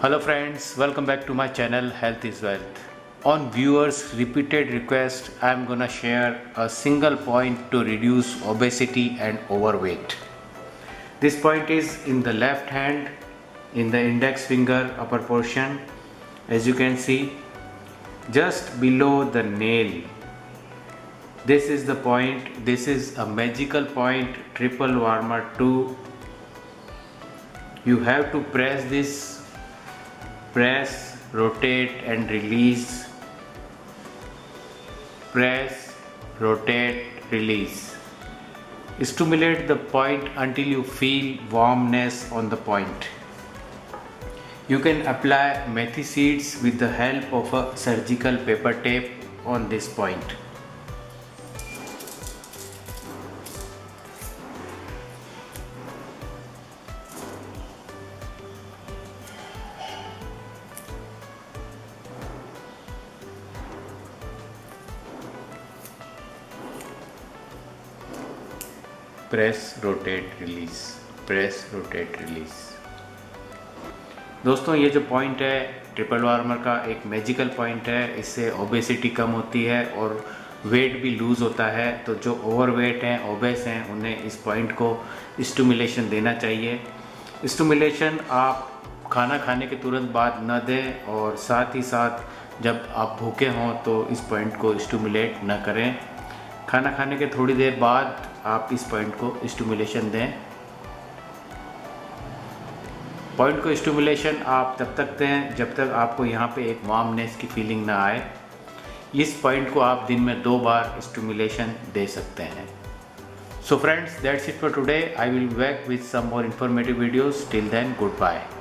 Hello friends, welcome back to my channel Health is Wealth. On viewers' repeated request, I am gonna share a single point to reduce obesity and overweight. This point is in the left hand, in the index finger upper portion. As you can see, just below the nail. This is the point. This is a magical point, triple warmer 2. You have to press this. Press, rotate and release. Press, rotate, release. Stimulate the point until you feel warmness on the point. You can apply methi seeds with the help of a surgical paper tape on this point. Press rotate release, press rotate release. दोस्तों ये जो point है triple warmer का एक magical point है। इससे obesity कम होती है और वेट भी लूज़ होता है। तो जो ओवरवेट हैं, ओबेस हैं, उन्हें इस पॉइंट को स्टिमुलेशन देना चाहिए। स्टिमुलेशन आप खाना खाने के तुरंत बाद न दें और साथ ही साथ जब आप भूखे हों तो इस पॉइंट को स्टिमुलेट न करें। खाना खाने के थोड़ी देर बाद आप इस पॉइंट को स्टिमुलेशन दें। पॉइंट को स्टिमुलेशन आप तब तक दें जब तक आपको यहाँ पे एक वार्मनेस की फीलिंग ना आए। इस पॉइंट को आप दिन में 2 बार स्टिमुलेशन दे सकते हैं। So friends, that's it for today. I will back with some more informative videos. Till then, good bye.